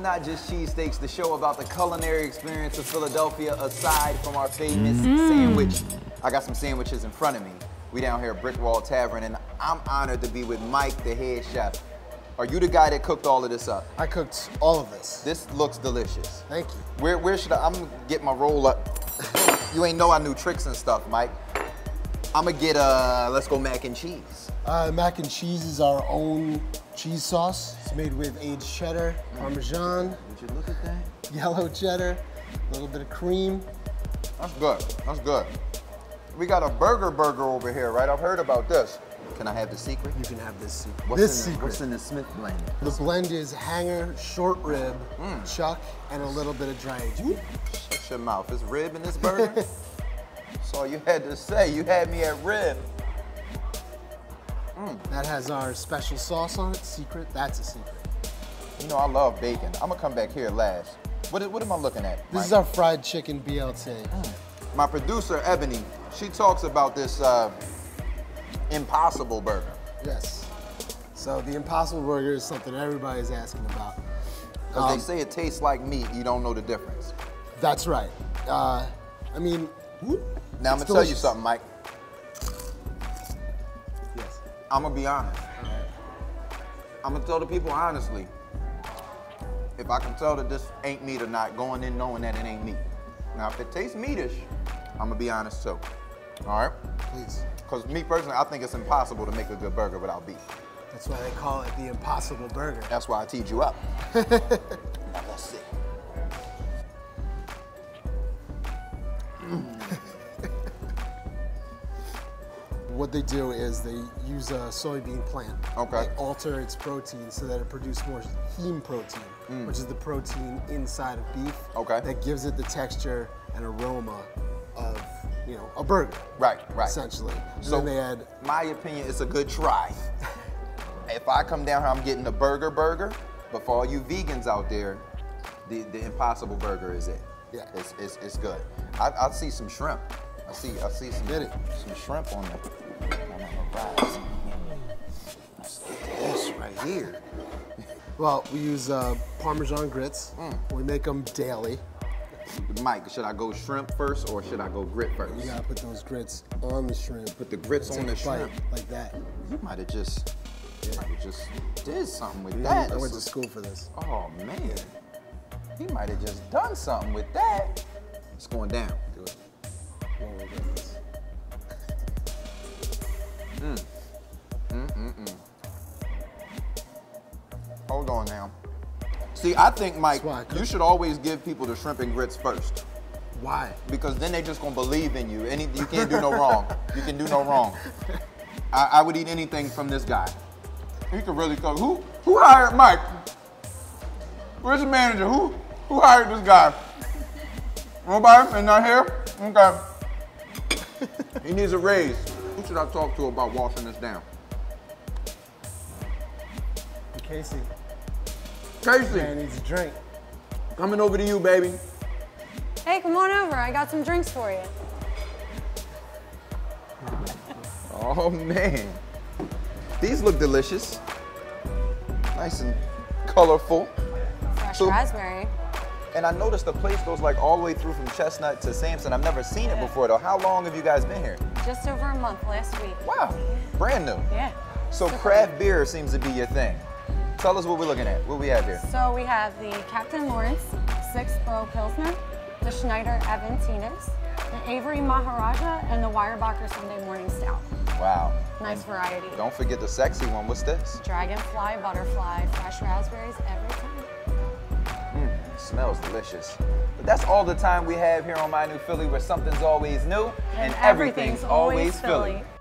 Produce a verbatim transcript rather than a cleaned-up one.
Not Just Cheesesteaks, the show about the culinary experience of Philadelphia aside from our famous mm. sandwich. I got some sandwiches in front of me. We down here at Brickwall Tavern, and I'm honored to be with Mike, the head chef. Are you the guy that cooked all of this up? I cooked all of this. This looks delicious. Thank you. Where, where should I, I'm gonna get my roll up. You ain't know I knew tricks and stuff, Mike. I'm gonna get, uh, let's go mac and cheese. Uh, mac and cheese is our own cheese sauce. It's made with aged cheddar, Parmesan. Would you look at that? Yellow cheddar, a little bit of cream. That's good, that's good. We got a burger burger over here, right? I've heard about this. Can I have the secret? You can have this secret. What's this in the, secret. What's in the Smith blend? The blend is hanger, short rib, mm. chuck, and a little bit of dry aged beef. Shut your mouth. It's rib in this burger? That's all you had to say. You had me at rib. Mm. That has our special sauce on it, secret. That's a secret. You know, I love bacon. I'm gonna come back here last. What, is, what am I looking at, This Mike? is our fried chicken B L T. Mm. My producer, Ebonie, she talks about this uh, Impossible Burger. Yes. So the Impossible Burger is something everybody's asking about. Because um, they say it tastes like meat, you don't know the difference. That's right. Uh, I mean, whoop, now I'm gonna delicious. tell you something, Mike. Yes. I'm gonna be honest. All right. I'm gonna tell the people honestly. If I can tell that this ain't meat or not, going in knowing that it ain't meat. Now, if it tastes meatish, I'm gonna be honest too. All right? Please. Because me personally, I think it's impossible to make a good burger without beef. That's why they call it the Impossible Burger. That's why I teed you up. Now let's see. Mm. What they do is they use a soybean plant. Okay. They alter its protein so that it produces more heme protein, mm. which is the protein inside of beef. Okay. That gives it the texture and aroma of, you know, a burger. Right, right. Essentially. So and then they add. My opinion, it's a good try. If I come down here, I'm getting a burger burger. But for all you vegans out there, the, the Impossible Burger is it. Yeah. It's, it's, it's good. I, I see some shrimp. I see I see some, Get it. some shrimp on there. Let's get this right here. Well, we use uh, Parmesan grits. Mm. We make them daily. Mike, should I go shrimp first or should I go grit first? You gotta put those grits on the shrimp. Put the grits on the shrimp. Like that. You might have just, yeah. might have just did something with Yeah, that. I went to school for this. Oh man, he might have just done something with that. It's going down. Do it. Mm. Mm, mm, mm. Hold on now. See, I think, Mike, you should always give people the shrimp and grits first. Why? Because then they just gonna believe in you. Any, you can't do no wrong. You can do no wrong. I, I would eat anything from this guy. He could really cook. Who, who hired Mike? Where's the manager? Who, who hired this guy? Nobody? And not here? Okay. He needs a raise. Who should I talk to about washing this down? Casey. Casey. Man needs a drink. Coming over to you, baby. Hey, come on over. I got some drinks for you. Oh, man. These look delicious. Nice and colorful. Fresh So, raspberry. And I noticed the place goes like all the way through from Chestnut to Sampson. I've never seen it before though. How long have you guys been here? Just over a month last week. Wow, brand new. Yeah. So craft beer seems to be your thing. Tell us what we're looking at. What we have here? So we have the Captain Lawrence Sixth Row Pilsner, the Schneider Aventines, the Avery Maharaja, and the Weyerbacher Sunday Morning Stout. Wow. Nice and variety. Don't forget the sexy one. What's this? Dragonfly, butterfly, fresh raspberries every time. Mm, smells delicious. But that's all the time we have here on My New Philly, where something's always new And, and everything's, everything's always always Philly. Philly.